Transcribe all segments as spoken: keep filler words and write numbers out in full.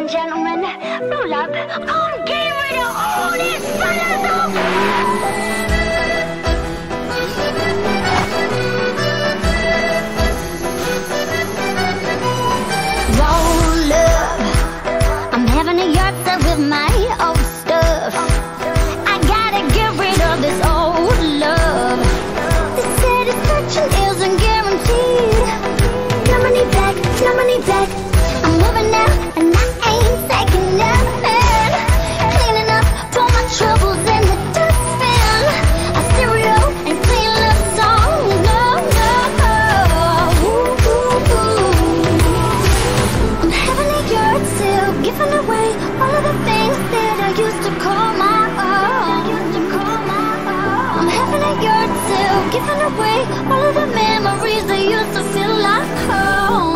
and gentlemen, roll up. I'm getting rid of all this fellas. Roll up. I'm having a yard sale with my old stuff. I gotta get rid of this old love. The satisfaction isn't guaranteed. No money back, no money back. I'm moving now, and I ain't taking nothing. Cleaning up all my troubles in the dustbin. A stereo and clean love songs. No, no, no. Ooh, ooh, ooh. I'm having a yard sale, giving away all of the things that I used to call my own. I'm having a yard sale, giving away all of the memories that used to feel like home.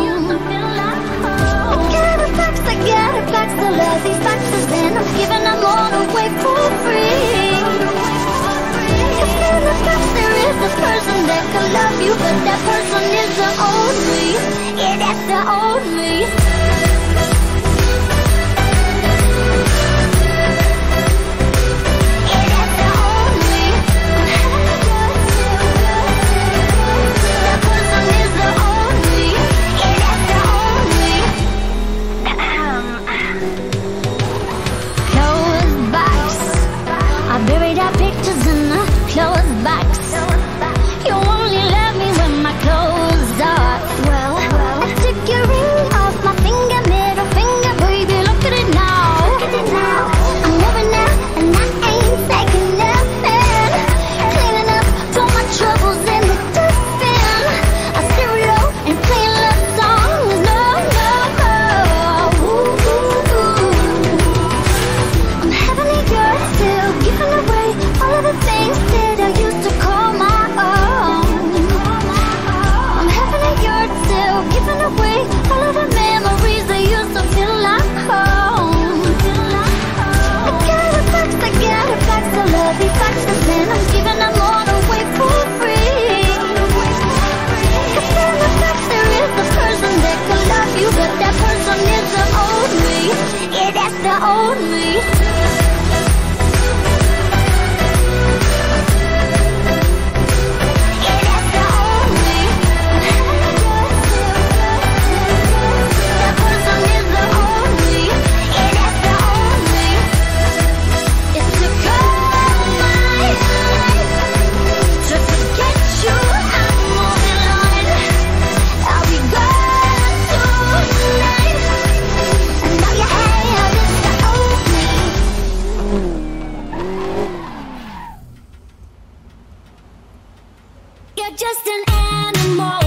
I got a box of love, these boxes, and I'm giving them all away for free. Cause in the box there is a person that could love you, but that person is the old me. Yeah, that's the old me. Old me. You're just an animal.